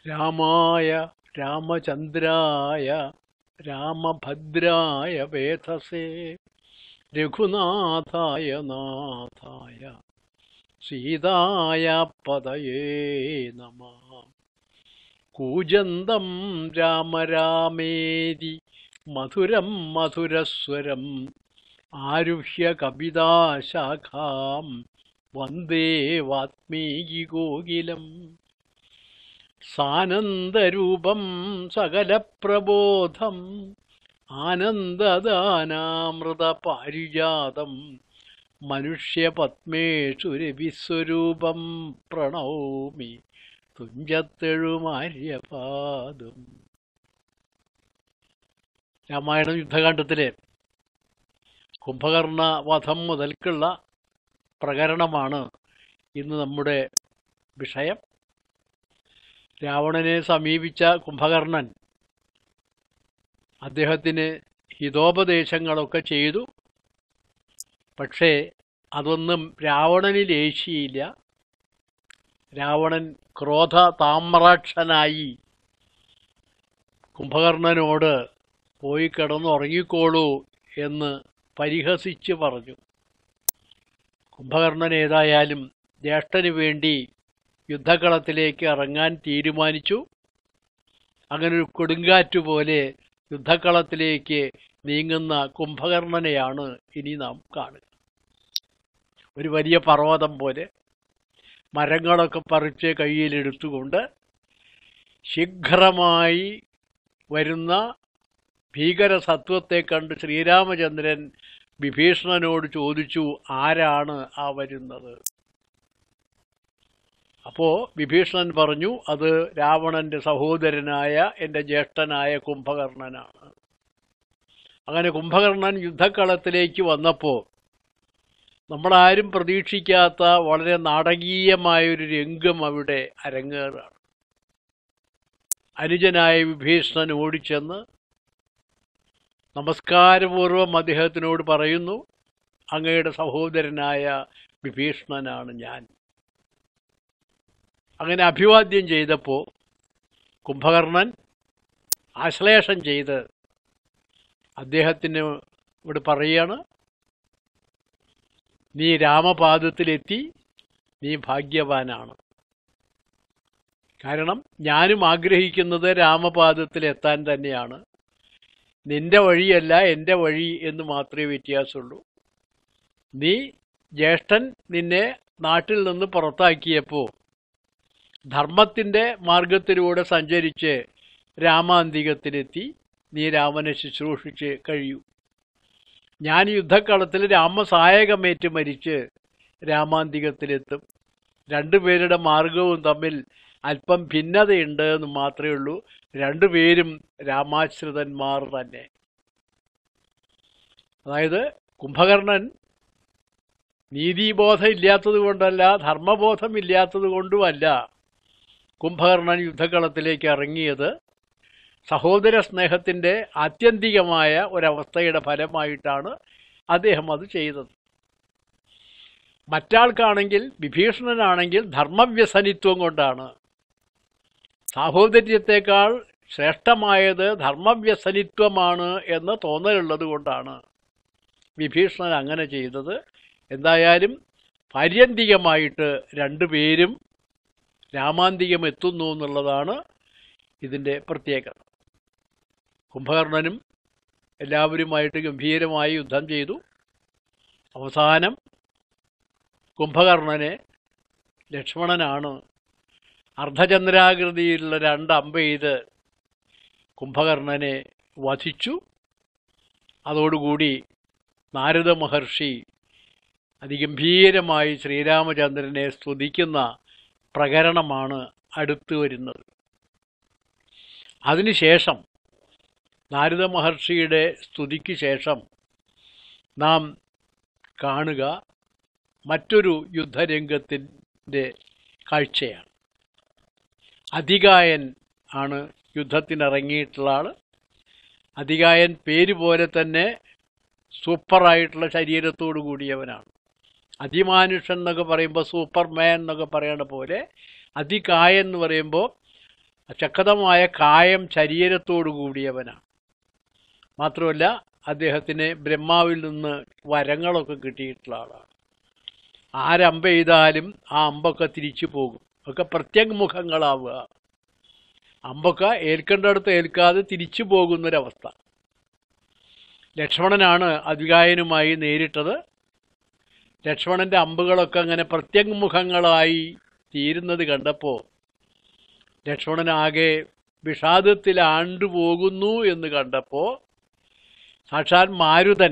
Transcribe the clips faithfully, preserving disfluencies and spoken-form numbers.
രാമായ രാമചന്ദ്രായ രാമഭദ്രായ വേധസേ രഘുനാഥായ നാഥായ സീതായ പതയേ നമഃ. കൂജന്തം രാമ രാമേതി മധുരം മധുരസ്വരം ആരുഹ്യ കവിതാശാഖാം വന്ദേ വാത്മീകികോകിലം. സാനന്ദരൂപം സകലപ്രബോധം ആനന്ദദാനാമൃതപാരിജാതം മനുഷ്യപത്മേഷു രവിസ്വരൂപം പ്രണൗമി തുഞ്ചത്തെഴുമാര്യപാദം. രാമായണം യുദ്ധകാണ്ഡത്തിലെ കുംഭകർണ വധം മുതൽക്കുള്ള പ്രകരണമാണ് ഇന്ന് നമ്മുടെ വിഷയം. രാവണനെ സമീപിച്ച കുംഭകർണൻ അദ്ദേഹത്തിന് ഹിതോപദേശങ്ങളൊക്കെ ചെയ്തു. പക്ഷേ അതൊന്നും രാവണനിൽ ഏശിയില്ല. രാവണൻ ക്രോധ താമ്രാക്ഷനായി കുംഭകർണനോട് പോയി കിടന്നുറങ്ങിക്കോളൂ എന്ന് പരിഹസിച്ച് പറഞ്ഞു. കുംഭകർണൻ ഏതായാലും ജ്യേഷ്ഠന് വേണ്ടി യുദ്ധക്കളത്തിലേക്ക് ഇറങ്ങാൻ തീരുമാനിച്ചു. അങ്ങനൊരു കൊടുങ്കാറ്റ് പോലെ യുദ്ധക്കളത്തിലേക്ക് നീങ്ങുന്ന കുംഭകർണനെയാണ് ഇനി നാം കാണുക. ഒരു വലിയ പർവ്വതം പോലെ മരങ്ങളൊക്കെ പറിച്ച് കയ്യിലെടുത്തുകൊണ്ട് ശീഘ്രമായി വരുന്ന ഭീകരസത്വത്തെ കണ്ട് ശ്രീരാമചന്ദ്രൻ വിഭീഷണനോട് ചോദിച്ചു, ആരാണ് ആ വരുന്നത്? അപ്പോൾ വിഭീഷണൻ പറഞ്ഞു, അത് രാവണന്റെ സഹോദരനായ എൻ്റെ ജ്യേഷ്ഠനായ കുംഭകർണനാണ്. അങ്ങനെ കുംഭകർണൻ യുദ്ധക്കളത്തിലേക്ക് വന്നപ്പോൾ നമ്മളാരും പ്രതീക്ഷിക്കാത്ത വളരെ നാടകീയമായൊരു രംഗം അവിടെ അരങ്ങേറാണ്. അനുജനായ വിഭീഷണൻ ഓടിച്ചെന്ന് നമസ്കാരപൂർവം അദ്ദേഹത്തിനോട് പറയുന്നു, അങ്ങയുടെ സഹോദരനായ വിഭീഷണനാണ് ഞാൻ. അങ്ങനെ അഭിവാദ്യം ചെയ്തപ്പോൾ കുംഭകർണൻ ആശ്ലേഷം ചെയ്ത് അദ്ദേഹത്തിന് ഇവിടെ പറയാണ്, നീ രാമപാദത്തിലെത്തി, നീ ഭാഗ്യവാനാണ്. കാരണം ഞാനും ആഗ്രഹിക്കുന്നത് രാമപാദത്തിലെത്താൻ തന്നെയാണ്. നിന്റെ വഴിയല്ല എൻ്റെ വഴി എന്ന് മാത്രമേ വ്യത്യാസമുള്ളൂ. നീ ജ്യേഷ്ഠൻ നിന്നെ നാട്ടിൽ നിന്ന് പുറത്താക്കിയപ്പോൾ ധർമ്മത്തിൻ്റെ മാർഗത്തിലൂടെ സഞ്ചരിച്ച് രാമാന്തികത്തിലെത്തി നീ രാമനെ ശുശ്രൂഷിച്ച് കഴിയൂ. ഞാൻ യുദ്ധക്കളത്തിൽ രാമസായകമേറ്റ് മരിച്ച് രാമാന്തികത്തിലെത്തും. രണ്ടുപേരുടെ മാർഗവും തമ്മിൽ അല്പം ഭിന്നതയുണ്ട് എന്ന് മാത്രമേ ഉള്ളൂ. രണ്ടുപേരും രാമാശ്രിതന്മാർ തന്നെ. അതായത് കുംഭകർണൻ നീതിബോധം ഇല്ലാത്തത് കൊണ്ടല്ല, ധർമ്മബോധം ഇല്ലാത്തത് കൊണ്ടുമല്ല കുംഭകർണൻ യുദ്ധക്കളത്തിലേക്ക് ഇറങ്ങിയത്. സഹോദര സ്നേഹത്തിൻ്റെ ആത്യന്തികമായ ഒരവസ്ഥയുടെ ഫലമായിട്ടാണ് അദ്ദേഹം അത് ചെയ്തത്. മറ്റാൾക്കാണെങ്കിൽ, വിഭീഷണനാണെങ്കിൽ ധർമ്മവ്യസനിത്വം കൊണ്ടാണ്. സാഹോദര്യത്തെക്കാൾ ശ്രേഷ്ഠമായത് ധർമ്മവ്യസനിത്വമാണ് എന്ന് തോന്നലുള്ളത് കൊണ്ടാണ് വിഭീഷണൻ അങ്ങനെ ചെയ്തത്. എന്തായാലും പാര്യന്തികമായിട്ട് രണ്ടുപേരും രാമാന്തികം എത്തുന്നു എന്നുള്ളതാണ് ഇതിൻ്റെ പ്രത്യേകത. കുംഭകർണനും എല്ലാവരുമായിട്ട് ഗംഭീരമായി യുദ്ധം ചെയ്തു. അവസാനം കുംഭകർണനെ ലക്ഷ്മണനാണ് അർദ്ധചന്ദ്രാകൃതിയിലുള്ള രണ്ട് അമ്പെയ്ത് കുംഭകർണനെ വധിച്ചു. അതോടുകൂടി നാരദ മഹർഷി അതിഗംഭീരമായി ശ്രീരാമചന്ദ്രനെ സ്തുതിക്കുന്ന പ്രകരണമാണ് അടുത്തു വരുന്നത്. അതിനുശേഷം നാരദ മഹർഷിയുടെ സ്തുതിക്ക് ശേഷം നാം കാണുക മറ്റൊരു യുദ്ധരംഗത്തിൻ്റെ കാഴ്ചയാണ്. അധികായൻ ആണ് യുദ്ധത്തിനിറങ്ങിയിട്ടുള്ള ആൾ. അധികായൻ പേര് പോലെ തന്നെ സൂപ്പറായിട്ടുള്ള ശരീരത്തോടു കൂടിയവനാണ്. അതിമാനുഷൻ എന്നൊക്കെ പറയുമ്പോൾ സൂപ്പർമാൻ എന്നൊക്കെ പറയണ പോലെ അതികായൻ എന്ന് പറയുമ്പോൾ ശക്തമായ കായം ശരീരത്തോടു കൂടിയവനാണ്. മാത്രമല്ല അദ്ദേഹത്തിന് ബ്രഹ്മാവിൽ നിന്ന് വരങ്ങളൊക്കെ കിട്ടിയിട്ടുള്ള ആളാണ്. ആരമ്പ ചെയ്താലും ആ അമ്പൊക്കെ തിരിച്ചു പോകും, ഒക്കെ പ്രത്യങ്മുഖങ്ങളാവുക. അമ്പൊക്കെ ഏൽക്കേണ്ടടുത്ത് ഏൽക്കാതെ തിരിച്ചു പോകുന്നൊരവസ്ഥ. ലക്ഷ്മണനാണ് അധികായനുമായി നേരിട്ടത്. ലക്ഷ്മണന്റെ അമ്പുകളൊക്കെ അങ്ങനെ പ്രത്യങ്മുഖങ്ങളായി തീരുന്നത് കണ്ടപ്പോൾ ലക്ഷ്മണനാകെ വിഷാദത്തിൽ ആണ്ടുപോകുന്നു എന്ന് കണ്ടപ്പോൾ സാക്ഷാൽ മാരുതൻ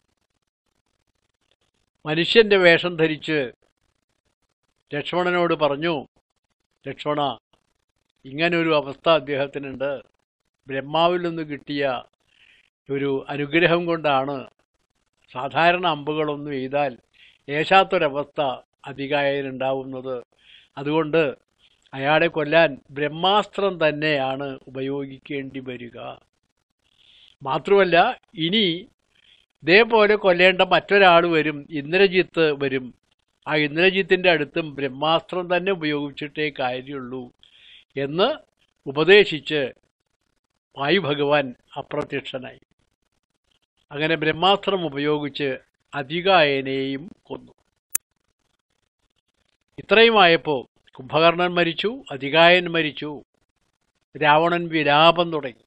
മനുഷ്യന്റെ വേഷം ധരിച്ച് ലക്ഷ്മണനോട് പറഞ്ഞു, ലക്ഷ്മണ, ഇങ്ങനൊരു അവസ്ഥ അദ്ദേഹത്തിനുണ്ട്. ബ്രഹ്മാവിൽ നിന്ന് കിട്ടിയ ഒരു അനുഗ്രഹം കൊണ്ടാണ് സാധാരണ അമ്പുകളൊന്നും എയ്താൽ ഏശാത്തൊരവസ്ഥ അധികായനുണ്ടാവുന്നത്. അതുകൊണ്ട് അയാളെ കൊല്ലാൻ ബ്രഹ്മാസ്ത്രം തന്നെയാണ് ഉപയോഗിക്കേണ്ടി വരിക. മാത്രമല്ല ഇനി ഇതേപോലെ കൊല്ലേണ്ട മറ്റൊരാൾ വരും, ഇന്ദ്രജിത്ത് വരും. ആ ഇന്ദ്രജിത്തിൻ്റെ അടുത്തും ബ്രഹ്മാസ്ത്രം തന്നെ ഉപയോഗിച്ചിട്ടേ കാര്യമുള്ളൂ എന്ന് ഉപദേശിച്ച് വായുഭഗവാൻ അപ്രത്യക്ഷനായി. അങ്ങനെ ബ്രഹ്മാസ്ത്രം ഉപയോഗിച്ച് അധികായനെയും കൊന്നു. ഇത്രയുമായപ്പോൾ കുംഭകർണൻ മരിച്ചു, അധികായൻ മരിച്ചു. രാവണൻ വിലാപം തുടങ്ങി.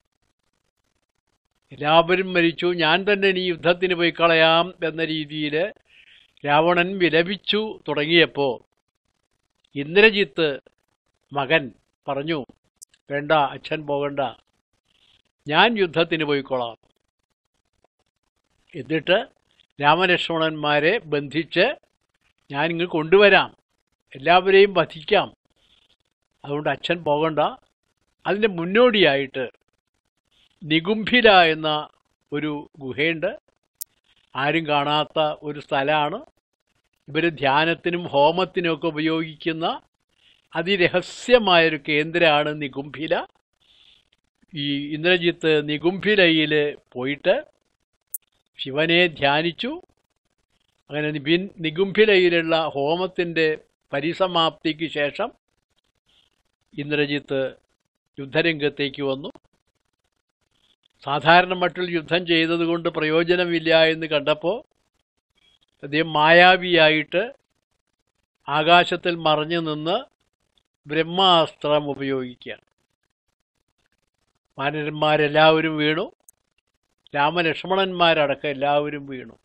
എല്ലാവരും മരിച്ചു, ഞാൻ തന്നെ ഇനി യുദ്ധത്തിന് പോയി കളയാം എന്ന രീതിയിൽ രാവണൻ വിലപിച്ചു തുടങ്ങിയപ്പോൾ ഇന്ദ്രജിത്ത് മകൻ പറഞ്ഞു, വേണ്ട, അച്ഛൻ പോകണ്ട, ഞാൻ യുദ്ധത്തിന് പോയിക്കൊള്ളാം. എന്നിട്ട് രാമലക്ഷ്മണന്മാരെ ബന്ധിച്ച് ഞാനിങ്ങ് കൊണ്ടുവരാം, എല്ലാവരെയും വധിക്കാം, അതുകൊണ്ട് അച്ഛൻ പോകണ്ട. അതിൻ്റെ മുന്നോടിയായിട്ട് നികുംഭില എന്ന ഒരു ഗുഹയുണ്ട്, ആരും കാണാത്ത ഒരു സ്ഥലമാണ്. ഇവർ ധ്യാനത്തിനും ഹോമത്തിനുമൊക്കെ ഉപയോഗിക്കുന്ന അതിരഹസ്യമായൊരു കേന്ദ്രമാണ് നികുംഭില. ഈ ഇന്ദ്രജിത്ത് നികുംഭിലയിൽ പോയിട്ട് ശിവനെ ധ്യാനിച്ചു. അങ്ങനെ നികുംഭിലയിലുള്ള ഹോമത്തിൻ്റെ പരിസമാപ്തിക്ക് ശേഷം ഇന്ദ്രജിത്ത് യുദ്ധരംഗത്തേക്ക് വന്നു. സാധാരണ മട്ടിൽ യുദ്ധം ചെയ്തതുകൊണ്ട് പ്രയോജനമില്ല എന്ന് കണ്ടപ്പോൾ അദ്ദേഹം മായാവിയായിട്ട് ആകാശത്തിൽ മറഞ്ഞു നിന്ന് ബ്രഹ്മാസ്ത്രം ഉപയോഗിക്കുകയാണ്. വാനരന്മാരെല്ലാവരും വീണു, രാമലക്ഷ്മണന്മാരടക്കം എല്ലാവരും വീണു.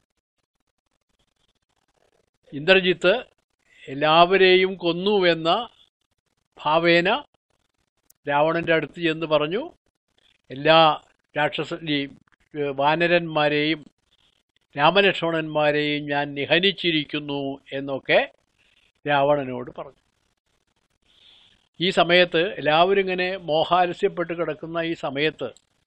ഇന്ദ്രജിത്ത് എല്ലാവരെയും കൊന്നുവെന്ന ഭാവേന രാവണൻ്റെ അടുത്ത് ചെന്ന് പറഞ്ഞു, എല്ലാ രാക്ഷസ വാനരന്മാരെയും രാമലക്ഷ്മണന്മാരെയും ഞാൻ നിഹനിച്ചിരിക്കുന്നു എന്നൊക്കെ രാവണനോട് പറഞ്ഞു. ഈ സമയത്ത് എല്ലാവരും ഇങ്ങനെ മോഹാലസ്യപ്പെട്ട് കിടക്കുന്ന ഈ സമയത്ത്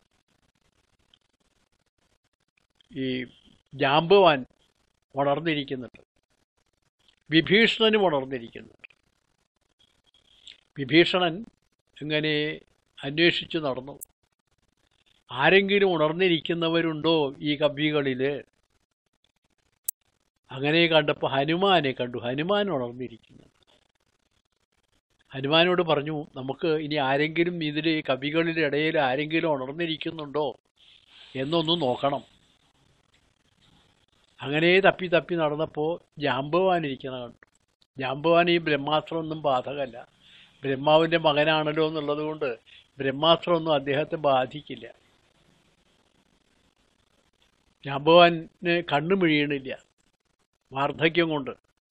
ഈ ജാമ്പവാൻ ഉണർന്നിരിക്കുന്നുണ്ട്, വിഭീഷണനും ഉണർന്നിരിക്കുന്നുണ്ട്. വിഭീഷണൻ ഇങ്ങനെ അന്വേഷിച്ചു നടന്നു, ആരെങ്കിലും ഉണർന്നിരിക്കുന്നവരുണ്ടോ ഈ കവികളിൽ. അങ്ങനെ കണ്ടപ്പോൾ ഹനുമാനെ കണ്ടു. ഹനുമാൻ ഉണർന്നിരിക്കുന്നു. ഹനുമാനോട് പറഞ്ഞു, നമുക്ക് ഇനി ആരെങ്കിലും ഇതിൽ കവികളുടെ ഇടയിൽ ആരെങ്കിലും ഉണർന്നിരിക്കുന്നുണ്ടോ എന്നൊന്ന് നോക്കണം. അങ്ങനെ തപ്പി തപ്പി നടന്നപ്പോൾ ജാമ്പവാൻ ഇരിക്കുന്ന കണ്ടു. ജാമ്പവാൻ ഈ ബ്രഹ്മാസ്ത്രമൊന്നും ബാധകമല്ല, ബ്രഹ്മാവിൻ്റെ മകനാണല്ലോ എന്നുള്ളത് കൊണ്ട് ബ്രഹ്മാസ്ത്രമൊന്നും അദ്ദേഹത്തെ ബാധിക്കില്ല. ജാമ്പവാന് കണ്ണു മിഴിയണില്ല വാർദ്ധക്യം കൊണ്ട്.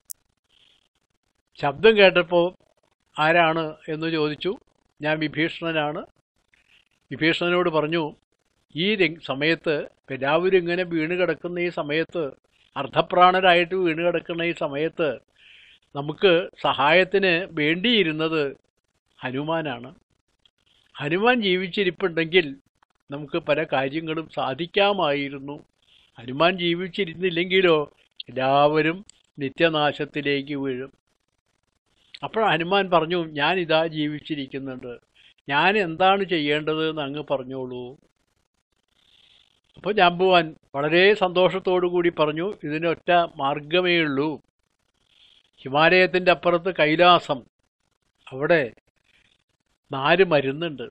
ശബ്ദം കേട്ടപ്പോൾ ആരാണ് എന്ന് ചോദിച്ചു. ഞാൻ വിഭീഷണനാണ്. വിഭീഷണനോട് പറഞ്ഞു, ഈ സമയത്ത് എല്ലാവരും ഇങ്ങനെ വീണ് കിടക്കുന്ന ഈ സമയത്ത്, അർദ്ധപ്രാണരായിട്ട് വീണ് കിടക്കുന്ന ഈ സമയത്ത് നമുക്ക് സഹായത്തിന് വേണ്ടിയിരുന്നത് ഹനുമാനാണ്. ഹനുമാൻ ജീവിച്ചിരിപ്പുണ്ടെങ്കിൽ നമുക്ക് പല കാര്യങ്ങളും സാധിക്കാമായിരുന്നു. ഹനുമാൻ ജീവിച്ചിരുന്നില്ലെങ്കിലോ എല്ലാവരും നിത്യനാശത്തിലേക്ക് വീഴും. അപ്പോൾ ഹനുമാൻ പറഞ്ഞു, ഞാനിതാ ജീവിച്ചിരിക്കുന്നുണ്ട്, ഞാൻ എന്താണ് ചെയ്യേണ്ടത് എന്ന് അങ്ങ് പറഞ്ഞോളൂ. അപ്പോൾ ജാമ്പവാൻ വളരെ സന്തോഷത്തോടു കൂടി പറഞ്ഞു, ഇതിനൊറ്റ മാർഗമേ ഉള്ളൂ. ഹിമാലയത്തിൻ്റെ അപ്പുറത്ത് കൈലാസം, അവിടെ നാല് മരുന്നുണ്ട്.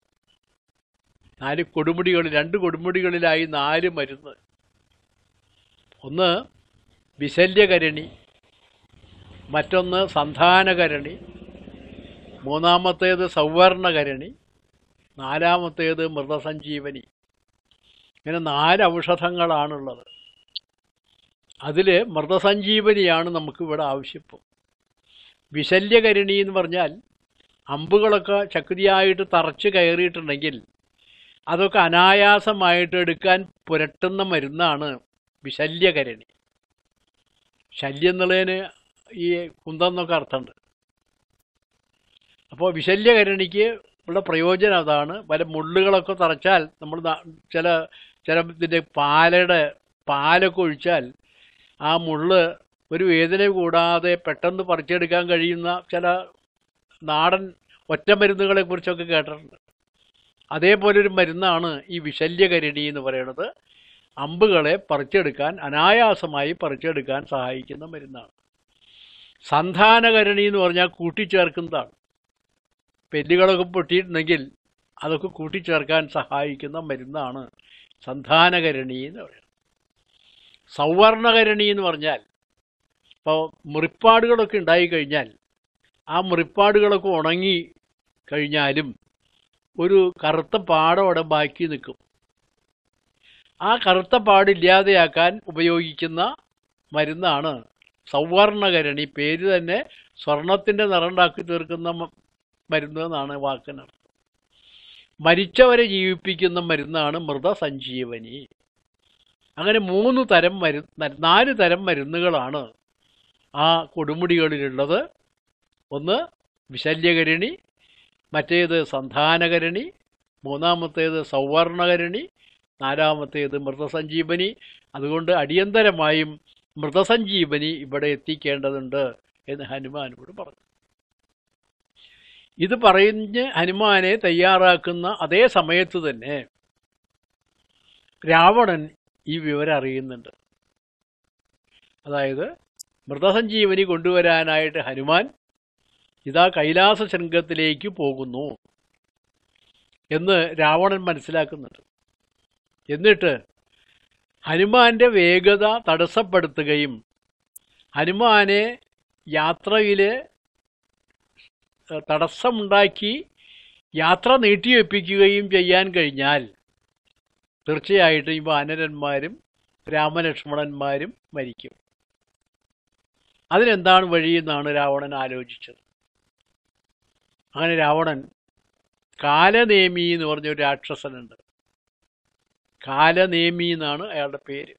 നാല് കൊടുമുടികൾ, രണ്ട് കൊടുമുടികളിലായി നാല് മരുന്ന്. ഒന്ന് വിശല്യകരണി, മറ്റൊന്ന് സന്ധാനകരണി, മൂന്നാമത്തേത് സൗവർണകരണി, നാലാമത്തേത് മൃതസഞ്ജീവനി. ഇങ്ങനെ നാല് ഔഷധങ്ങളാണുള്ളത്. അതിൽ മൃതസഞ്ജീവനിയാണ് നമുക്കിവിടെ ആവശ്യപ്പം. വിശല്യകരണി എന്ന് പറഞ്ഞാൽ അമ്പുകളൊക്കെ ശക്തിയായിട്ട് തറച്ച് കയറിയിട്ടുണ്ടെങ്കിൽ അതൊക്കെ അനായാസമായിട്ട് എടുക്കാൻ പുരട്ടുന്ന മരുന്നാണ് വിശല്യകരണി. ശല്യം എന്നുള്ളതിന് ഈ കുന്തെന്നൊക്കെ അർത്ഥമുണ്ട്. അപ്പോൾ വിശല്യകരണിക്ക് ഉള്ള പ്രയോജനം അതാണ്. പല മുള്ളുകളൊക്കെ തറച്ചാൽ നമ്മൾ ചില ചില ഇതിൻ്റെ പാലയുടെ പാലൊക്കെ ഒഴിച്ചാൽ ആ മുള്ള് ഒരു വേദന കൂടാതെ പെട്ടെന്ന് പറിച്ചെടുക്കാൻ കഴിയുന്ന ചില നാടൻ ഒറ്റമരുന്നുകളെ കുറിച്ചൊക്കെ കേട്ടിട്ടുണ്ട്. അതേപോലൊരു മരുന്നാണ് ഈ വിശല്യകരണി എന്ന് പറയുന്നത്. അമ്പുകളെ പറിച്ചെടുക്കാൻ, അനായാസമായി പറിച്ചെടുക്കാൻ സഹായിക്കുന്ന മരുന്നാണ്. സന്ധാനകരണി എന്ന് പറഞ്ഞാൽ കൂട്ടിച്ചേർക്കുന്നതാണ്. പെല്ലുകളൊക്കെ പൊട്ടിയിട്ടുണ്ടെങ്കിൽ അതൊക്കെ കൂട്ടിച്ചേർക്കാൻ സഹായിക്കുന്ന മരുന്നാണ് സന്ധാനകരണി എന്ന് പറയുന്നത്. സൗവർണകരണി എന്ന് പറഞ്ഞാൽ ഇപ്പോൾ മുറിപ്പാടുകളൊക്കെ ഉണ്ടായിക്കഴിഞ്ഞാൽ ആ മുറിപ്പാടുകളൊക്കെ ഉണങ്ങി കഴിഞ്ഞാലും ഒരു കറുത്ത പാടം അവിടെ ബാക്കി നിൽക്കും. ആ കറുത്ത പാടില്ലാതെയാക്കാൻ ഉപയോഗിക്കുന്ന മരുന്നാണ് സൗവർണകരണി. പേര് തന്നെ സ്വർണത്തിൻ്റെ നിറമുണ്ടാക്കി തീർക്കുന്ന മരുന്ന് എന്നാണ് വാക്കിനർത്ഥം. മരിച്ചവരെ ജീവിപ്പിക്കുന്ന മരുന്നാണ് മൃതസഞ്ജീവനി. അങ്ങനെ മൂന്ന് തരം മരുന്ന് നാല് തരം മരുന്നുകളാണ് ആ കൊടുമുടികളിലുള്ളത്. ഒന്ന് വിശല്യകരണി, മറ്റേത് സന്ധാനകരണി, മൂന്നാമത്തേത് സൗവർണകരണി, നാലാമത്തേത് മൃതസഞ്ജീവനി. അതുകൊണ്ട് അടിയന്തരമായും മൃതസഞ്ജീവനി ഇവിടെ എത്തിക്കേണ്ടതുണ്ട് എന്ന് ഹനുമാനോട് പറഞ്ഞു. ഇത് പറഞ്ഞ് ഹനുമാനെ തയ്യാറാക്കുന്ന അതേ സമയത്ത് തന്നെ രാവണൻ ഈ വിവരം അറിയുന്നുണ്ട്. അതായത് മൃതസഞ്ജീവനി കൊണ്ടുവരാനായിട്ട് ഹനുമാൻ ഇതാ കൈലാസ ശൃംഗത്തിലേക്ക് പോകുന്നു എന്ന് രാവണൻ മനസ്സിലാക്കുന്നുണ്ട്. എന്നിട്ട് ഹനുമാന്റെ വേഗത തടസ്സപ്പെടുത്തുകയും ഹനുമാനെ യാത്രയിൽ തടസ്സമുണ്ടാക്കി യാത്ര നീട്ടിവെപ്പിക്കുകയും ചെയ്യാൻ കഴിഞ്ഞാൽ തീർച്ചയായിട്ടും ഈ വാനരന്മാരും രാമലക്ഷ്മണന്മാരും മരിക്കും. അതിനെന്താണ് വഴിയെന്നാണ് രാവണൻ ആലോചിച്ചത്. അങ്ങനെ രാവണൻ കാലനേമി എന്ന് പറഞ്ഞൊരു രാക്ഷസനുണ്ട്. കാലനേമി എന്നാണ് അയാളുടെ പേര്.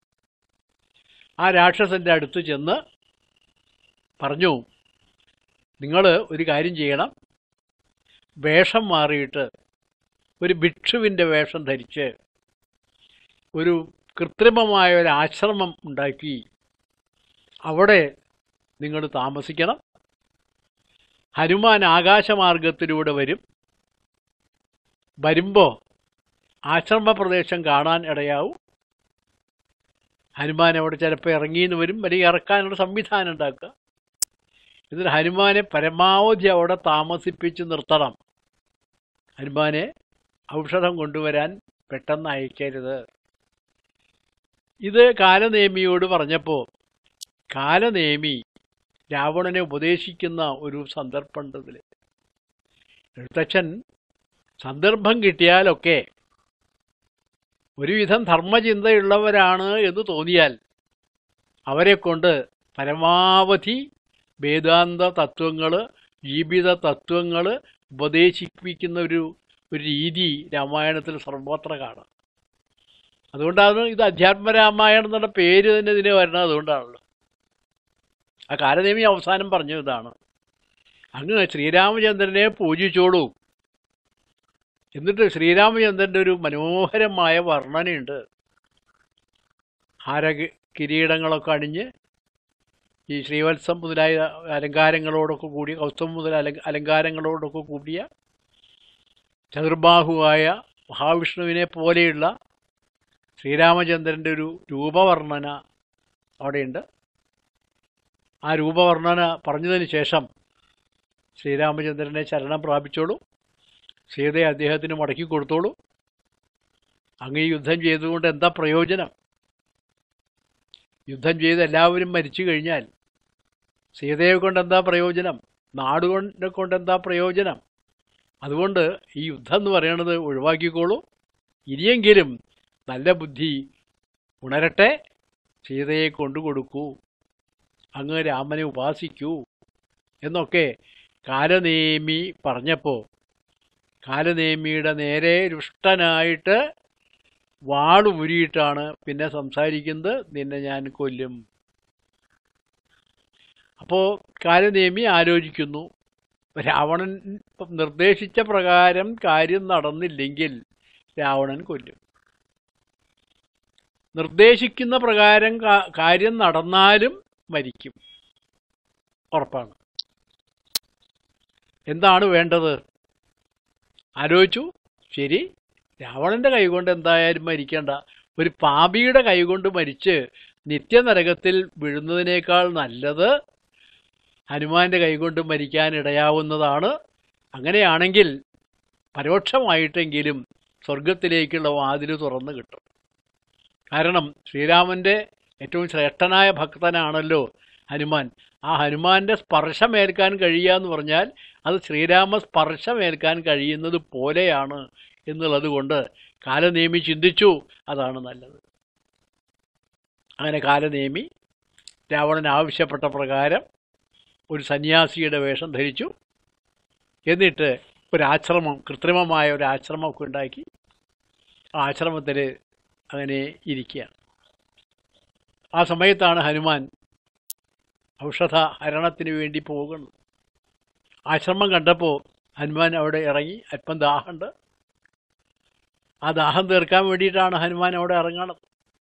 ആ രാക്ഷസൻ്റെ അടുത്ത് ചെന്ന് പറഞ്ഞു, നിങ്ങൾ ഒരു കാര്യം ചെയ്യണം, വേഷം മാറിയിട്ട് ഒരു ഭിക്ഷുവിൻ്റെ വേഷം ധരിച്ച് ഒരു കൃത്രിമമായ ഒരു ആശ്രമം ഉണ്ടാക്കി അവിടെ നിങ്ങൾ താമസിക്കണം. ഹനുമാൻ ആകാശമാർഗത്തിലൂടെ വരും. വരുമ്പോൾ ആശ്രമ പ്രദേശം കാണാൻ ഇടയാവും. ഹനുമാൻ അവിടെ ചിലപ്പോൾ ഇറങ്ങിയെന്ന് വരും, അല്ലെങ്കിൽ ഇറക്കാനുള്ള സംവിധാനം ഉണ്ടാക്കുക. എന്നിട്ട് ഹനുമാനെ പരമാവധി അവിടെ താമസിപ്പിച്ച് നിർത്തണം. ഹനുമാനെ ഔഷധം കൊണ്ടുവരാൻ പെട്ടെന്ന് അയക്കരുത്. ഇത് കാലനേമിയോട് പറഞ്ഞപ്പോൾ കാലനേമി രാവണനെ ഉപദേശിക്കുന്ന ഒരു സന്ദർഭമുണ്ട് ഇതിൽ. എഴുത്തച്ഛൻ സന്ദർഭം കിട്ടിയാലൊക്കെ ഒരുവിധം ധർമ്മചിന്തയുള്ളവരാണ് എന്ന് തോന്നിയാൽ അവരെ കൊണ്ട് പരമാവധി വേദാന്ത തത്വങ്ങൾ, ജീവിത തത്വങ്ങൾ ഉപദേശിപ്പിക്കുന്ന ഒരു ഒരു രീതി രാമായണത്തിൽ സർവത്ര കാണാം. അതുകൊണ്ടാണ് ഇത് അധ്യാത്മരാമായണം എന്നുള്ള പേര് തന്നെ ഇതിന് വരുന്നത്. അതുകൊണ്ടാണല്ലോ ആ കാലനേമി അവസാനം പറഞ്ഞു ഇതാണ്, അങ്ങ് ശ്രീരാമചന്ദ്രനെ പൂജിച്ചോളൂ. എന്നിട്ട് ശ്രീരാമചന്ദ്രൻ്റെ ഒരു മനോഹരമായ വർണ്ണനയുണ്ട്. ഹാര കിരീടങ്ങളൊക്കെ അണിഞ്ഞ് ഈ ശ്രീവത്സം മുതലായ അലങ്കാരങ്ങളോടൊക്കെ കൂടിയ, കൗസ്തുഭം മുതൽ അല അലങ്കാരങ്ങളോടൊക്കെ കൂടിയ ചതുർബാഹുവായ മഹാവിഷ്ണുവിനെ പോലെയുള്ള ശ്രീരാമചന്ദ്രൻ്റെ ഒരു രൂപവർണ്ണന അവിടെയുണ്ട്. ആ രൂപവർണ്ണന പറഞ്ഞതിന് ശേഷം ശ്രീരാമചന്ദ്രനെ ശരണം പ്രാപിച്ചോളൂ, സീതയെ അദ്ദേഹത്തിന് മടക്കി കൊടുത്തോളൂ. അങ്ങ് ഈ യുദ്ധം ചെയ്തുകൊണ്ട് എന്താ പ്രയോജനം? യുദ്ധം ചെയ്ത് എല്ലാവരും മരിച്ചു കഴിഞ്ഞാൽ സീതയെ കൊണ്ട് എന്താ പ്രയോജനം? നാട് കൊണ്ട് കൊണ്ടെന്താ പ്രയോജനം? അതുകൊണ്ട് ഈ യുദ്ധം എന്ന് പറയുന്നത് ഒഴിവാക്കിക്കോളൂ. ഇനിയെങ്കിലും നല്ല ബുദ്ധി ഉണരട്ടെ, സീതയെ കൊണ്ടുകൊടുക്കൂ, അങ്ങ് രാമനെ ഉപാസിക്കൂ എന്നൊക്കെ കാലനേമി പറഞ്ഞപ്പോൾ കാലനേമിയുടെ നേരെ രുഷ്ടനായിട്ട് വാളൂരിയിട്ടാണ് പിന്നെ സംസാരിക്കുന്നത്, നിന്നെ ഞാൻ കൊല്ലും. അപ്പോൾ കാലനേമി ആലോചിക്കുന്നു, രാവണൻ നിർദ്ദേശിച്ച പ്രകാരം കാര്യം നടന്നില്ലെങ്കിൽ രാവണൻ കൊല്ലും. നിർദ്ദേശിക്കുന്ന പ്രകാരം കാര്യം നടന്നാലും മരിക്കും, ഉറപ്പാണ്. എന്താണ് വേണ്ടത്? ആലോചിച്ചു. ശരി, രാവണന്റെ കൈകൊണ്ട് എന്തായാലും മരിക്കേണ്ട. ഒരു പാപിയുടെ കൈകൊണ്ട് മരിച്ച് നിത്യനരകത്തിൽ വീഴുന്നതിനേക്കാൾ നല്ലത് ഹനുമാന്റെ കൈകൊണ്ട് മരിക്കാൻ ഇടയാവുന്നതാണ്. അങ്ങനെയാണെങ്കിൽ പരോക്ഷമായിട്ടെങ്കിലും സ്വർഗത്തിലേക്കുള്ള വാതിൽ തുറന്നു കിട്ടും. കാരണം ശ്രീരാമന്റെ ഏറ്റവും ശ്രേഷ്ഠനായ ഭക്തനാണല്ലോ ഹനുമാൻ. ആ ഹനുമാന്റെ സ്പർശമേൽക്കാൻ കഴിയുക എന്ന് പറഞ്ഞാൽ അത് ശ്രീരാമ സ്പർശമേൽക്കാൻ കഴിയുന്നത് പോലെയാണ് എന്നുള്ളത് കൊണ്ട് കാലനേമി ചിന്തിച്ചു, അതാണ് നല്ലത്. അങ്ങനെ കാലനേമി രാവണൻ ആവശ്യപ്പെട്ട പ്രകാരം ഒരു സന്യാസിയുടെ വേഷം ധരിച്ചു. എന്നിട്ട് ഒരാശ്രമം, കൃത്രിമമായ ഒരു ആശ്രമമൊക്കെ ഉണ്ടാക്കി ആ ആശ്രമത്തിൽ അങ്ങനെ ഇരിക്കുകയാണ്. ആ സമയത്താണ് ഹനുമാൻ ഔഷധ ഹരണത്തിന് വേണ്ടി പോകുന്നത്. ആശ്രമം കണ്ടപ്പോൾ ഹനുമാൻ അവിടെ ഇറങ്ങി. അല്പം ദാഹമുണ്ട്. ആ ദാഹം തീർക്കാൻ വേണ്ടിയിട്ടാണ് ഹനുമാൻ അവിടെ ഇറങ്ങുന്നത്.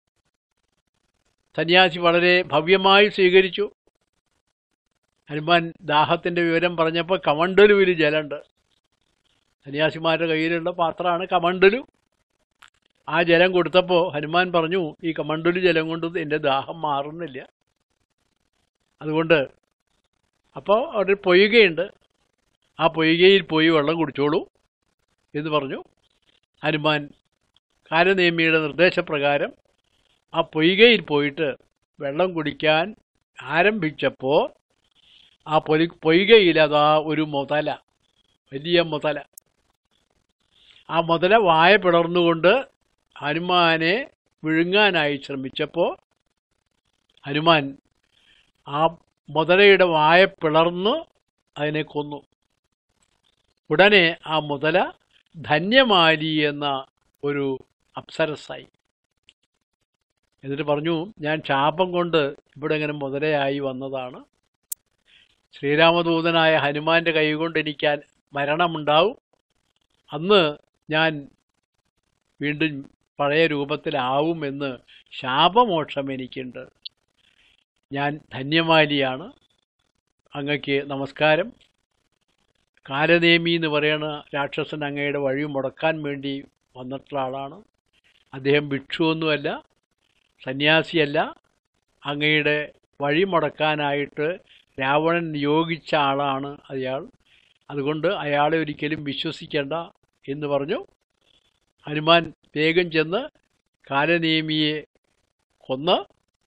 സന്യാസി വളരെ ഭവ്യമായി സ്വീകരിച്ചു. ഹനുമാൻ ദാഹത്തിൻ്റെ വിവരം പറഞ്ഞപ്പോൾ കമണ്ടലുവിൽ ജലമുണ്ട്. സന്യാസിമാരുടെ കയ്യിലുള്ള പാത്രമാണ് കമണ്ടലു. ആ ജലം കൊടുത്തപ്പോൾ ഹനുമാൻ പറഞ്ഞു, ഈ കമണ്ടലു ജലം കൊണ്ട് എൻ്റെ ദാഹം മാറുന്നില്ല. അതുകൊണ്ട് അപ്പോൾ അവിടെ പൊയ്കയുണ്ട്, ആ പൊയ്കയിൽ പോയി വെള്ളം കുടിച്ചോളൂ എന്ന് പറഞ്ഞു. ഹനുമാൻ കാലനേമിയുടെ നിർദ്ദേശപ്രകാരം ആ പൊയ്കയിൽ പോയിട്ട് വെള്ളം കുടിക്കാൻ ആരംഭിച്ചപ്പോൾ ആ പൊലി പൊയ്കയിൽ അതാ ഒരു മുതല, വലിയ മുതല. ആ മുതല വായ പിളർന്നുകൊണ്ട് ഹനുമാനെ വിഴുങ്ങാനായി ശ്രമിച്ചപ്പോൾ ഹനുമാൻ ആ മുതലയുടെ വായ പിളർന്ന് അതിനെ കൊന്നു. ഉടനെ ആ മുതല ധന്യമാലി എന്ന ഒരു അപ്സരസായി. എന്നിട്ട് പറഞ്ഞു, ഞാൻ ശാപം കൊണ്ട് ഇവിടെ ഇങ്ങനെ മുതലയായി വന്നതാണ്. ശ്രീരാമദൂതനായ ഹനുമാന്റെ കൈകൊണ്ട് എനിക്ക് മരണമുണ്ടാവും. അന്ന് ഞാൻ വീണ്ടും പഴയ രൂപത്തിലാവുമെന്ന് ശാപമോക്ഷം എനിക്കുണ്ട്. ഞാൻ ധന്യമാലിയാണ്, അങ്ങയ്ക്ക് നമസ്കാരം. കാലനേമി എന്ന് പറയുന്ന രാക്ഷസൻ അങ്ങയുടെ വഴി മുടക്കാൻ വേണ്ടി വന്നിട്ടുള്ള ആളാണ്. അദ്ദേഹം ഭിക്ഷുവൊന്നുമല്ല, സന്യാസിയല്ല. അങ്ങയുടെ വഴി മുടക്കാനായിട്ട് രാവണൻ നിയോഗിച്ച ആളാണ് അയാൾ. അതുകൊണ്ട് അയാളെ ഒരിക്കലും വിശ്വസിക്കേണ്ട എന്ന് പറഞ്ഞു. ഹനുമാൻ വേഗം ചെന്ന് കാലനേമിയെ കൊന്ന്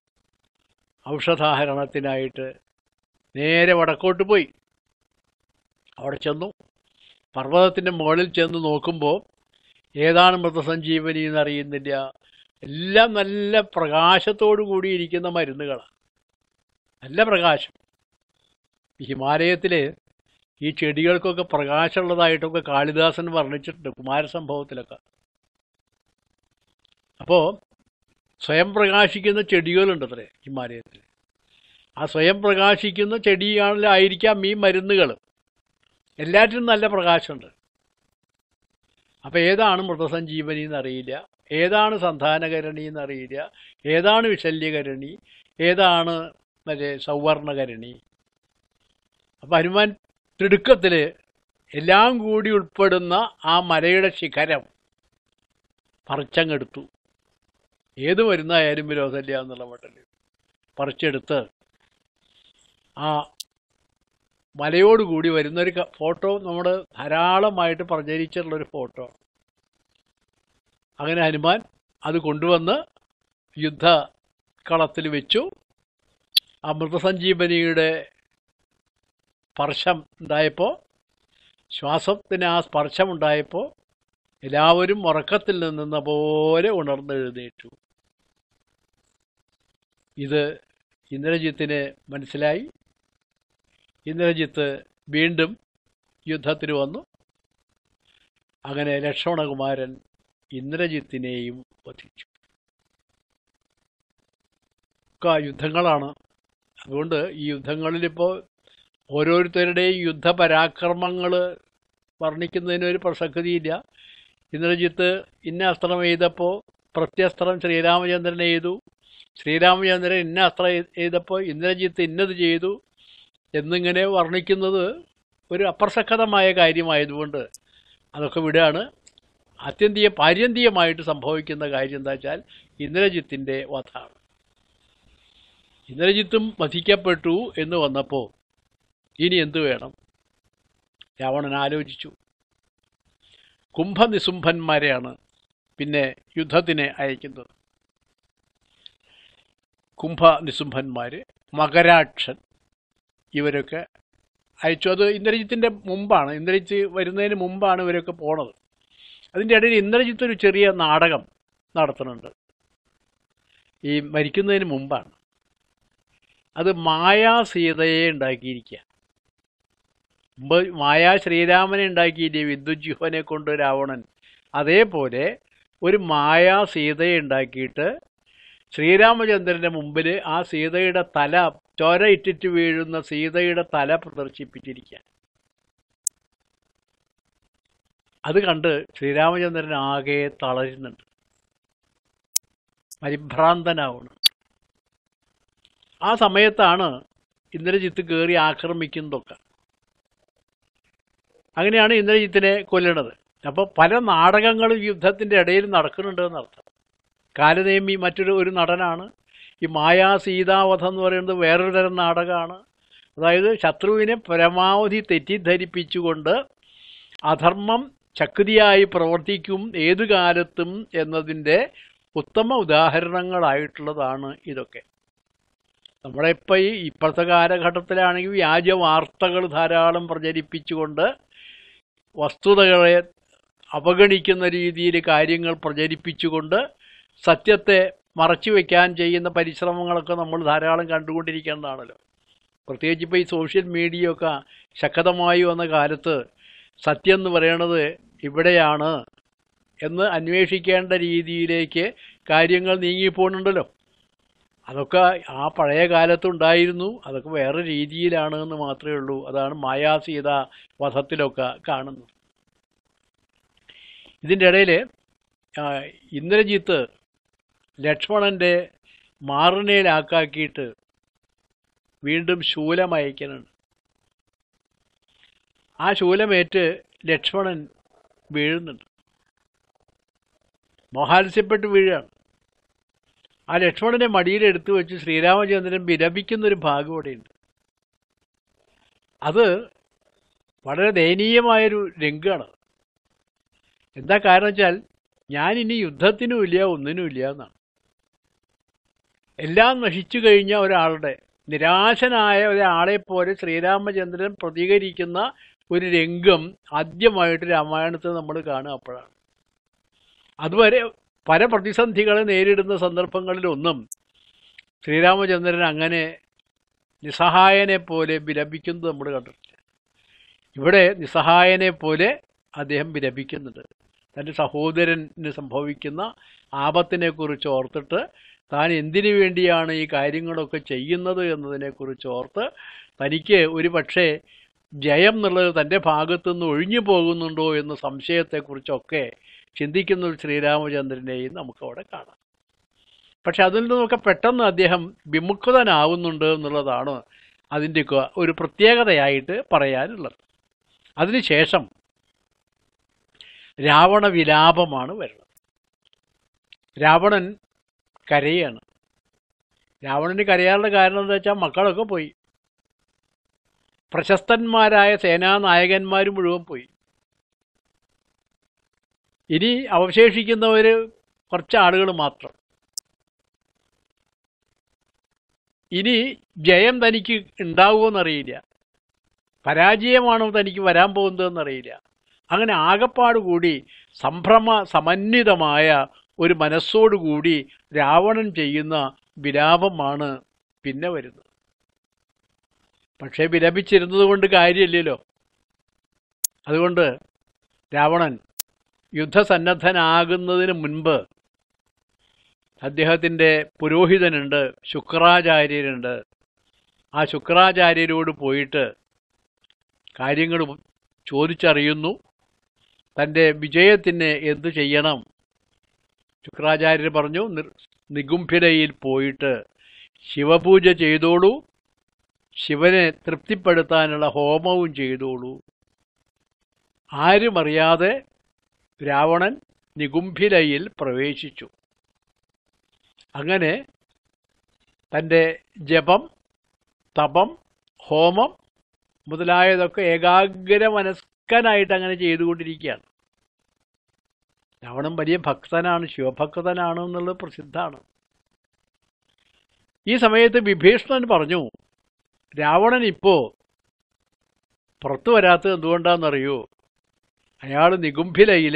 ഔഷധാഹരണത്തിനായിട്ട് നേരെ വടക്കോട്ട് പോയി. അവിടെ ചെന്നു. പർവ്വതത്തിൻ്റെ മുകളിൽ ചെന്ന് നോക്കുമ്പോൾ ഏതാണ് മൃതസഞ്ജീവനി എന്നറിയുന്നില്ല. എല്ലാം നല്ല പ്രകാശത്തോടു കൂടിയിരിക്കുന്ന മരുന്നുകളാണ്, നല്ല പ്രകാശം. ഹിമാലയത്തിൽ ഈ ചെടികൾക്കൊക്കെ പ്രകാശമുള്ളതായിട്ടൊക്കെ കാളിദാസൻ വർണ്ണിച്ചിട്ടുണ്ട് കുമാരസംഭവത്തിലൊക്കെ. അപ്പോൾ സ്വയം പ്രകാശിക്കുന്ന ചെടികളുണ്ട് അത്രേ ഹിമാലയത്തിൽ. ആ സ്വയം പ്രകാശിക്കുന്ന ചെടിയാണല്ലോ ആയിരിക്കാം ഈ മരുന്നുകൾ. എല്ലാറ്റിനും നല്ല പ്രകാശമുണ്ട്. അപ്പോൾ ഏതാണ് മൃതസഞ്ജീവനി എന്നറിയില്ല, ഏതാണ് സന്താനകരണി എന്നറിയില്ല, ഏതാണ് വിശല്യകരണി, ഏതാണ് മറ്റേ സൗവർണകരണി. അപ്പം ഹനുമാൻ തിടുക്കത്തിൽ എല്ലാം കൂടി ഉൾപ്പെടുന്ന ആ മലയുടെ ശിഖരം പറിച്ചങ്ങെടുത്തു. ഏത് മരുന്നായാലും വിരോധമില്ല എന്നുള്ള മട്ടിൽ പറിച്ചെടുത്ത് ആ മലയോടുകൂടി വരുന്നൊരു ഫോട്ടോ നമ്മൾ ധാരാളമായിട്ട് പ്രചരിച്ചിട്ടുള്ളൊരു ഫോട്ടോ. അങ്ങനെ ഹനുമാൻ അത് കൊണ്ടുവന്ന് യുദ്ധകളത്തിൽ വെച്ചു. ആ മൃതസഞ്ജീവനിയുടെ സ്പർശം ഉണ്ടായപ്പോൾ, ശ്വാസത്തിന് ആ സ്പർശമുണ്ടായപ്പോൾ എല്ലാവരും ഉറക്കത്തിൽ നിന്ന പോലെ ഉണർന്നെഴുന്നേറ്റു. ഇത് ഇന്ദ്രജിത്തിന് മനസ്സിലായി. ഇന്ദ്രജിത്ത് വീണ്ടും യുദ്ധത്തിന് വന്നു. അങ്ങനെ ലക്ഷ്മണകുമാരൻ ഇന്ദ്രജിത്തിനെയും വധിച്ചു. ഒക്കെ യുദ്ധങ്ങളാണ്. അതുകൊണ്ട് ഈ യുദ്ധങ്ങളിലിപ്പോൾ ഓരോരുത്തരുടെയും യുദ്ധപരാക്രമങ്ങൾ വർണ്ണിക്കുന്നതിനൊരു പ്രസക്തിയില്ല. ഇന്ദ്രജിത്ത് ഇന്ന അസ്ത്രം എഴുതപ്പോൾ പ്രത്യസ്ത്രം ശ്രീരാമചന്ദ്രൻ എഴുതു, ശ്രീരാമചന്ദ്രൻ ഇന്ന അസ്ത്രം എഴുതപ്പോൾ ഇന്ദ്രജിത്ത് ഇന്നത് ചെയ്തു എന്നിങ്ങനെ വർണ്ണിക്കുന്നത് ഒരു അപ്രസക്തമായ കാര്യമായതുകൊണ്ട് അതൊക്കെ വിടുകയാണ്. ആത്യന്തിക പാര്യന്തികമായിട്ട് സംഭവിക്കുന്ന കാര്യം എന്താ വെച്ചാൽ ഇന്ദ്രജിത്തിൻ്റെ വധാണ്. ഇന്ദ്രജിത്തും വധിക്കപ്പെട്ടു എന്ന് വന്നപ്പോൾ ഇനി എന്തു വേണം? രാവണൻ ആലോചിച്ചു. കുംഭനിസുംഭന്മാരെയാണ് പിന്നെ യുദ്ധത്തിന് അയക്കുന്നത്. കുംഭനിസുംഭന്മാർ, മകരാക്ഷൻ, ഇവരൊക്കെ അയച്ചു. അത് ഇന്ദ്രജിത്തിൻ്റെ മുമ്പാണ്, ഇന്ദ്രജിത്ത് വരുന്നതിന് മുമ്പാണ് ഇവരൊക്കെ പോണത്. അതിൻ്റെ ഇടയിൽ ഇന്ദ്രജിത്ത് ഒരു ചെറിയ നാടകം നടത്തുന്നുണ്ട്. ഈ മരിക്കുന്നതിന് മുമ്പാണ്. അത് മായാ സീതയെ ഉണ്ടാക്കിയിരിക്കുക. മുമ്പ് മായാ ശ്രീരാമനെ ഉണ്ടാക്കിയില്ലേ വിദ്യുജ്യുഹനെ കൊണ്ട് രാവണൻ, അതേപോലെ ഒരു മായാ സീതയെ ഉണ്ടാക്കിയിട്ട് ശ്രീരാമചന്ദ്രൻ്റെ മുമ്പിൽ ആ സീതയുടെ തല, ചോര ഇറ്റിറ്റ് വീഴുന്ന സീതയുടെ തല പ്രദർശിപ്പിച്ചിരിക്കുക. അത് കണ്ട് ശ്രീരാമചന്ദ്രൻ ആകെ തളരുന്നുണ്ട്, പരിഭ്രാന്തനാവണം. ആ സമയത്താണ് ഇന്ദ്രജിത്ത് കയറി ആക്രമിക്കുന്നതൊക്കെ. അങ്ങനെയാണ് ഇന്ദ്രജിത്തിനെ കൊല്ലണത്. അപ്പോൾ പല നാടകങ്ങളും യുദ്ധത്തിൻ്റെ ഇടയിൽ നടക്കുന്നുണ്ട് എന്നർത്ഥം. കാലനേമി മറ്റൊരു ഒരു നടനാണ്. ഈ മായാ സീതാവധം എന്ന് പറയുന്നത് വേറൊരു തരം നാടകമാണ്. അതായത് ശത്രുവിനെ പരമാവധി തെറ്റിദ്ധരിപ്പിച്ചുകൊണ്ട് അധർമ്മം ശക്തിയായി പ്രവർത്തിക്കും ഏതു കാലത്തും എന്നതിൻ്റെ ഉത്തമ ഉദാഹരണങ്ങളായിട്ടുള്ളതാണ് ഇതൊക്കെ. നമ്മുടെ ഇപ്പം ഈ ഇപ്പോഴത്തെ കാലഘട്ടത്തിലാണെങ്കിൽ വ്യാജ വാർത്തകൾ ധാരാളം പ്രചരിപ്പിച്ചുകൊണ്ട് വസ്തുതകളെ അവഗണിക്കുന്ന രീതിയിൽ കാര്യങ്ങൾ പ്രചരിപ്പിച്ചുകൊണ്ട് സത്യത്തെ മറച്ചു വയ്ക്കാൻ ചെയ്യുന്ന പരിശ്രമങ്ങളൊക്കെ നമ്മൾ ധാരാളം കണ്ടുകൊണ്ടിരിക്കേണ്ടതാണല്ലോ. പ്രത്യേകിച്ച് ഇപ്പോൾ ഈ സോഷ്യൽ മീഡിയ ഒക്കെ ശക്തമായി വന്ന കാലത്ത് സത്യം എന്ന് പറയണത് ഇവിടെയാണ് എന്ന് അന്വേഷിക്കേണ്ട രീതിയിലേക്ക് കാര്യങ്ങൾ നീങ്ങിപ്പോണുണ്ടല്ലോ. അതൊക്കെ ആ പഴയ കാലത്തുണ്ടായിരുന്നു, അതൊക്കെ വേറെ രീതിയിലാണ് എന്ന് മാത്രമേ ഉള്ളൂ. അതാണ് മായാസീത വധത്തിലൊക്കെ കാണുന്നത്. ഇതിൻ്റെ ഇടയിൽ ഇന്ദ്രജിത്ത് ലക്ഷ്മണൻ്റെ മാറിനയിലാക്കാക്കിയിട്ട് വീണ്ടും ശൂലം അയക്കുന്നുണ്ട്. ആ ശൂലമേറ്റ് ലക്ഷ്മണൻ വീഴുന്നുണ്ട്, മോഹാത്സ്യപ്പെട്ട് വീഴുകയാണ്. ആ ലക്ഷ്മണനെ മടിയിലെടുത്ത് വെച്ച് ശ്രീരാമചന്ദ്രൻ വിലപിക്കുന്നൊരു ഭാഗം അവിടെയുണ്ട്. അത് വളരെ ദയനീയമായൊരു രംഗമാണ്. എന്താ കാരണം വെച്ചാൽ ഞാനിനി യുദ്ധത്തിനുമില്ല ഒന്നിനുമില്ല എന്നാണ്. എല്ലാം നശിച്ചു കഴിഞ്ഞ ഒരാളുടെ, നിരാശനായ ഒരാളെപ്പോലെ ശ്രീരാമചന്ദ്രൻ പ്രതികരിക്കുന്ന ഒരു രംഗം ആദ്യമായിട്ട് രാമായണത്തിൽ നമ്മൾ കാണുക അപ്പോഴാണ്. അതുവരെ പല പ്രതിസന്ധികളെ നേരിടുന്ന സന്ദർഭങ്ങളിലൊന്നും ശ്രീരാമചന്ദ്രൻ അങ്ങനെ നിസ്സഹായനെ പോലെ വിലപിക്കുന്നത് നമ്മൾ കണ്ടിട്ടില്ല. ഇവിടെ നിസ്സഹായനെ പോലെ അദ്ദേഹം വിലപിക്കുന്നുണ്ട്. തൻ്റെ സഹോദരന് സംഭവിക്കുന്ന ആപത്തിനെക്കുറിച്ച് ഓർത്തിട്ട് താൻ എന്തിനു വേണ്ടിയാണ് ഈ കാര്യങ്ങളൊക്കെ ചെയ്യുന്നത് എന്നതിനെക്കുറിച്ച് ഓർത്ത് തനിക്ക് ഒരു പക്ഷേ ജയം എന്നുള്ളത് തൻ്റെ ഭാഗത്തുനിന്ന് ഒഴിഞ്ഞു പോകുന്നുണ്ടോ എന്ന സംശയത്തെക്കുറിച്ചൊക്കെ ചിന്തിക്കുന്ന ഒരു ശ്രീരാമചന്ദ്രനെയും നമുക്കവിടെ കാണാം. പക്ഷെ അതിൽ നിന്നൊക്കെ പെട്ടെന്ന് അദ്ദേഹം വിമുക്തനാവുന്നുണ്ട് എന്നുള്ളതാണ് അതിൻ്റെയൊക്കെ ഒരു പ്രത്യേകതയായിട്ട് പറയാനുള്ളത്. അതിനുശേഷം രാവണ വിലാപമാണ് വരുന്നത്. രാവണൻ കരയാണ്. രാവണന് കരയാനുള്ള കാരണം എന്താ വെച്ചാൽ മക്കളൊക്കെ പോയി. പ്രശസ്തന്മാരായ സേനാനായകന്മാർ മുഴുവൻ പോയി. ഇനി അവശേഷിക്കുന്നവർ കുറച്ച് ആളുകൾ മാത്രം. ഇനി ജയം തനിക്ക് ഉണ്ടാവുമെന്നറിയില്ല, പരാജയമാണോ തനിക്ക് വരാൻ പോകുന്നതെന്നറിയില്ല. അങ്ങനെ ആകപ്പാട് കൂടി സംഭ്രമ സമന്വിതമായ ഒരു മനസ്സോടുകൂടി രാവണൻ ചെയ്യുന്ന വിലാപമാണ് പിന്നെ വരുന്നത്. പക്ഷേ വിലപിച്ചിരുന്നത് കൊണ്ട് കാര്യമില്ലല്ലോ. അതുകൊണ്ട് രാവണൻ യുദ്ധസന്നദ്ധനാകുന്നതിന് മുൻപ് അദ്ദേഹത്തിൻ്റെ പുരോഹിതനുണ്ട്, ശുക്രാചാര്യരുണ്ട്. ആ ശുക്രാചാര്യരോട് പോയിട്ട് കാര്യങ്ങൾ ചോദിച്ചറിയുന്നു. തൻ്റെ വിജയത്തിന് എന്തു ചെയ്യണം? ശുക്രാചാര്യർ പറഞ്ഞു, നിഗുംഭിരയിൽ പോയിട്ട് ശിവപൂജ ചെയ്തോളൂ, ശിവനെ തൃപ്തിപ്പെടുത്താനുള്ള ഹോമവും ചെയ്തോളൂ. ആരുമറിയാതെ രാവണൻ നിഗുംഭിരയിൽ പ്രവേശിച്ചു. അങ്ങനെ തൻ്റെ ജപം, തപം, ഹോമം മുതലായതൊക്കെ ഏകാഗ്ര മനസ്കനായിട്ട് അങ്ങനെ ചെയ്തുകൊണ്ടിരിക്കുകയാണ്. രാവണൻ വലിയ ഭക്തനാണ്, ശിവഭക്തനാണ് എന്നുള്ളത് പ്രസിദ്ധമാണ്. ഈ സമയത്ത് വിഭീഷണൻ പറഞ്ഞു, രാവണൻ ഇപ്പോൾ പുറത്തു വരാത്തത് എന്തുകൊണ്ടാണെന്നറിയോ? അയാൾ നിഗുംഭിലയിൽ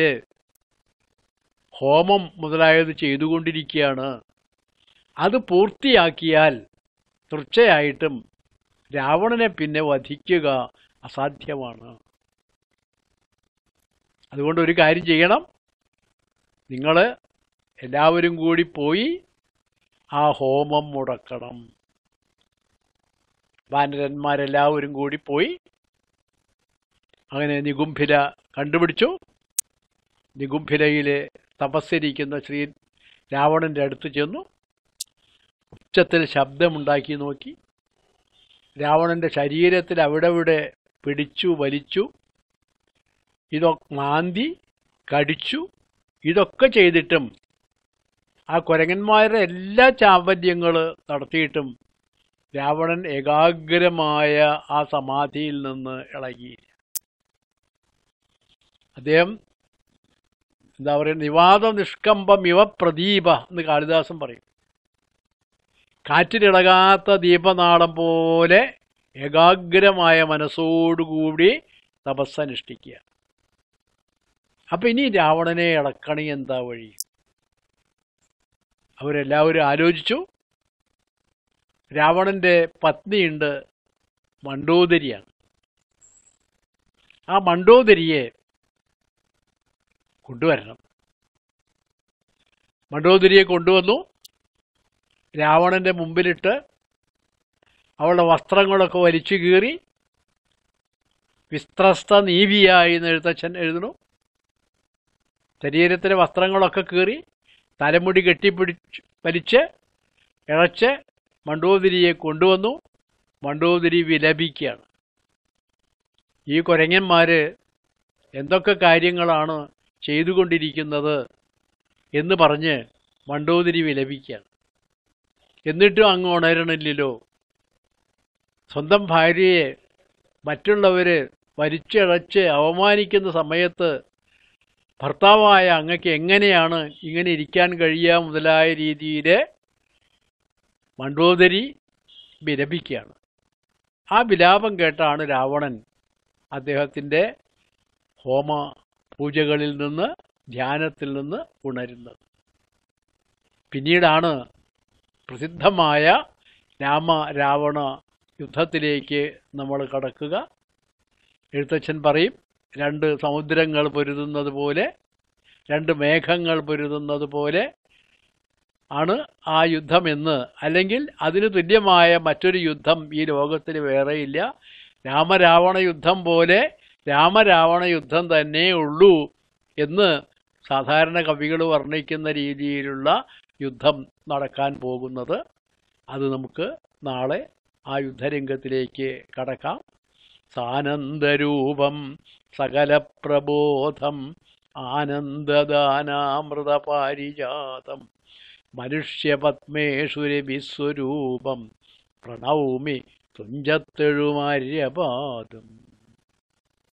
ഹോമം മുതലായത് ചെയ്തുകൊണ്ടിരിക്കുകയാണ്. അത് പൂർത്തിയാക്കിയാൽ തീർച്ചയായിട്ടും രാവണനെ പിന്നെ വധിക്കുക അസാധ്യമാണ്. അതുകൊണ്ട് ഒരു കാര്യം ചെയ്യണം, നിങ്ങൾ എല്ലാവരും കൂടി പോയി ആ ഹോമം മുടക്കണം. വാനരന്മാരെല്ലാവരും കൂടി പോയി അങ്ങനെ നിഗുംഭില കണ്ടുപിടിച്ചു. നിഗുംഭിലയിൽ തപസ്സിരിക്കുന്ന ശ്രീ രാവണൻ്റെ അടുത്ത് ചെന്നു ഉച്ചത്തിൽ ശബ്ദമുണ്ടാക്കി നോക്കി. രാവണൻ്റെ ശരീരത്തിൽ അവിടെ ഇവിടെ പിടിച്ചു വലിച്ചു, ഇതൊക്കെ മാന്തി കടിച്ചു. ഇതൊക്കെ ചെയ്തിട്ടും ആ കുരങ്ങന്മാരുടെ എല്ലാ ചാപല്യങ്ങൾ നടത്തിയിട്ടും രാവണൻ ഏകാഗ്രമായ ആ സമാധിയിൽ നിന്ന് ഇളകിയില്ല. അദ്ദേഹം എന്താ പറയുക, നിവാദ നിഷ്കമ്പം ഇവ പ്രദീപ എന്ന് കാളിദാസൻ പറയും. കാറ്റിലിളകാത്ത ദീപനാളം പോലെ ഏകാഗ്രമായ മനസ്സോടുകൂടി തപസ്സനുഷ്ഠിക്കുക. അപ്പം ഇനി രാവണനെ ഇളക്കണി എന്താ വഴി? അവരെല്ലാവരും ആലോചിച്ചു. രാവണൻ്റെ പത്നിയുണ്ട്, മണ്ഡോദരിയാണ്. ആ മണ്ഡോദരിയെ കൊണ്ടുവരണം. മണ്ഡോദരിയെ കൊണ്ടുവന്നു. രാവണൻ്റെ മുമ്പിലിട്ട് അവളുടെ വസ്ത്രങ്ങളൊക്കെ വലിച്ചു കീറി. വിസ്ത്രസ്ത നീവിയായി എന്ന് എഴുത്തച്ഛൻ എഴുതണു. ശരീരത്തിലെ വസ്ത്രങ്ങളൊക്കെ കീറി തലമുടി കെട്ടിപ്പിടിച്ച് വലിച്ച് ഇഴച്ച് മണ്ഡോദരിയെ കൊണ്ടുവന്നു. മണ്ഡോദരി വിലപിക്കുകയാണ്. ഈ കുരങ്ങന്മാർ എന്തൊക്കെ കാര്യങ്ങളാണ് ചെയ്തുകൊണ്ടിരിക്കുന്നത് എന്ന് പറഞ്ഞ് മണ്ഡോദരി വിലപിക്കുകയാണ്. എന്നിട്ടും അങ്ങ് ഉണരണില്ലല്ലോ. സ്വന്തം ഭാര്യയെ മറ്റുള്ളവർ വലിച്ചിഴച്ച് അവമാനിക്കുന്ന സമയത്ത് ഭർത്താവായ അങ്ങക്ക് എങ്ങനെയാണ് ഇങ്ങനെ ഇരിക്കാൻ കഴിയുക മുതലായ രീതിയിൽ മണ്ഡോദരി വിലപിക്കുകയാണ്. ആ വിലാപം കേട്ടാണ് രാവണൻ അദ്ദേഹത്തിൻ്റെ ഹോമ പൂജകളിൽ നിന്ന്, ധ്യാനത്തിൽ നിന്ന് ഉണരുന്നത്. പിന്നീടാണ് പ്രസിദ്ധമായ രാമ രാവണ യുദ്ധത്തിലേക്ക് നമ്മൾ കടക്കുക. എഴുത്തച്ഛൻ പറയും, രണ്ട് സമുദ്രങ്ങൾ പൊരുതുന്നത് പോലെ, രണ്ട് മേഘങ്ങൾ പൊരുതുന്നത് പോലെ ആണ് ആ യുദ്ധമെന്ന്. അല്ലെങ്കിൽ അതിന് തുല്യമായ മറ്റൊരു യുദ്ധം ഈ ലോകത്തിൽ വേറെയില്ല. രാമരാവണ യുദ്ധം പോലെ രാമരാവണ യുദ്ധം തന്നെ ഉള്ളൂ എന്ന് സാധാരണ കവികൾ വർണ്ണിക്കുന്ന രീതിയിലുള്ള യുദ്ധം നടക്കാൻ പോകുന്നത്. അത് നമുക്ക് നാളെ ആ യുദ്ധരംഗത്തിലേക്ക് കടക്കാം. സാനന്ദരൂപം സകലപ്രബോധം ആനന്ദദാനാമൃതപാരിജാതം മനുഷ്യപത്മേഷു രവിസ്വരൂപം പ്രണൗമി തുഞ്ചത്തെഴുമാര്യപാദം